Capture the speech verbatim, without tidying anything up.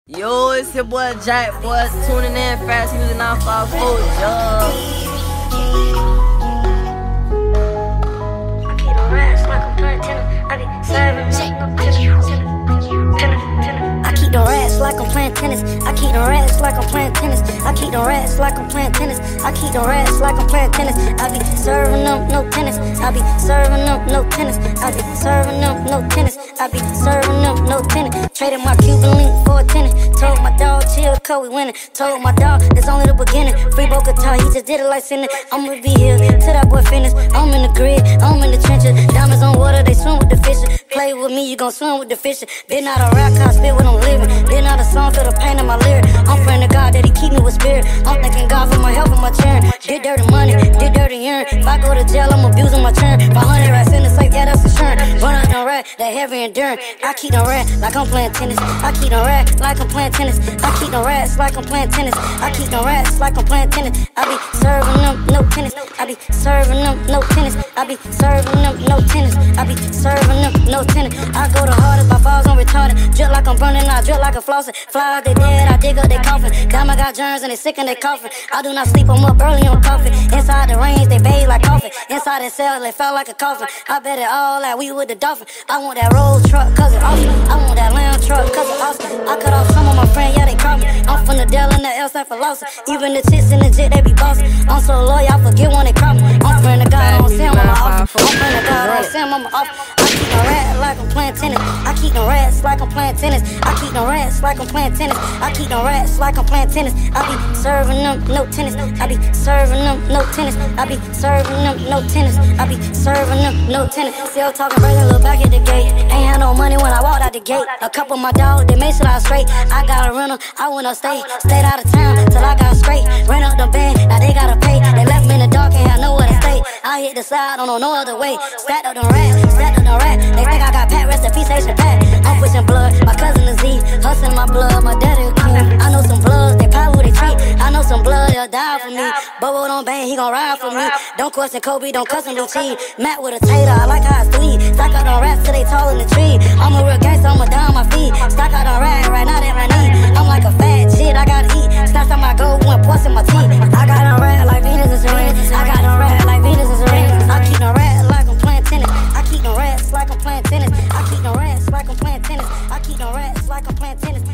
Yo, it's your boy Jack, boy. Tuning in fast, using nine five four, yo. I keep the rats like I'm playing tennis. I be serving tennis, tennis, tennis. I keep the rats like I'm playing tennis. I keep the rats like I'm playing tennis. I keep the rats like I'm playing tennis. I keep the rats like I'm playing tennis. I be serving them no tennis. I be serving them no tennis. I be serving them no tennis. I be serving them no tennis. Traded my Cuban link for a tennis. Told my dog chill, cause we winning. Told my dog it's only the beginning. Free Boca Tar, he just did it like sinning. I'ma be here till that boy finish. I'm in the grid, I'm in the trenches. Diamonds on water, they swim with the fishes. Play with me, you gon' swim with the fishes. Been out a rap, I spit what I'm living. Been out a song, feel the pain in my lyric. I'm praying to God that he keep me with spirit. I'm thanking God for my help and my cheering. Did dirty money, did dirty urine. If I go to jail, I'm abusing my turn. five hundred rats in the safe, yeah, that's insurance. Run out the rat, that heavy endurance. I keep the rat like I'm playing tennis. I keep the rat like I'm playing tennis. I keep the rats like I'm playing tennis. I keep the rats like I'm playing tennis. I be serving them no tennis. I be serving them no tennis. I be serving them no tennis. I be serving them no tennis. I go the hardest by falls on retarded. Drip like I'm burning, I drip like a flossin'. Fly out they dead, I dig up they coffin. Diamond got germs and they sick and they coughing. I do not sleep, I'm up early on coffee. Inside the range, they bathe like coffee. Inside the cell, they felt like a coffin. I bet it all that we with the dolphin. I want that road truck, cause it's awesome. I want that lamb truck, cause it's awesome. I cut off some of my friends, yeah, they call me. I'm from the Dell and the L stand for Lawson. Even the chicks in the jet, they be bossy. I'm so loyal, I forget when they call me. I'm praying to God, I don't see him on my office. I'm praying to God, I don't see him on my office. I keep the rats like I'm playing tennis. I keep the rats like I'm playing tennis. I keep the rats like I'm playing tennis. I keep the rats like I'm playing tennis. I be serving them no tennis. I be serving them no tennis. I be serving them no tennis. I be serving them no tennis. Still talking crazy, look back at the gate. Ain't had no money when I walked out the gate. A couple of my dogs, they made sure I was straight. I got a rental, I went upstate. Stayed out of town till I got straight. Ran up the band, now they gotta pay. They left me in the dark, ain't had nowhere to stay. I hit the side, don't know no other way. Stacked up the rats, stacked up the rat. They think I got Pat, rest in peace, Asian Pat. I'm pushing blood, my cousin is Z. Hustling my blood, my daddy a king. I know some bloods, they pop who they treat. I know some blood, they'll die for me. Bobo don't bang, he gon' ride for me. Don't question Kobe, don't cuss him, do cheat. Matt with a tater, I like how it's sweet. Stack out them rats till they tall in the tree. I'm a real gangster, I'ma down my feet. Stack out them rats, right now they my knee. I'm like a fat shit, I gotta eat. Snaps on my gold, one plus in my teeth. I got them rats like Venus and Serena. I got them rats like Venus and Serena. I keep them rats like I'm playing tennis. I keep them rats like I'm playing tennis. I keep them rats like I'm playing tennis. I keep them rats like I'm playing tennis.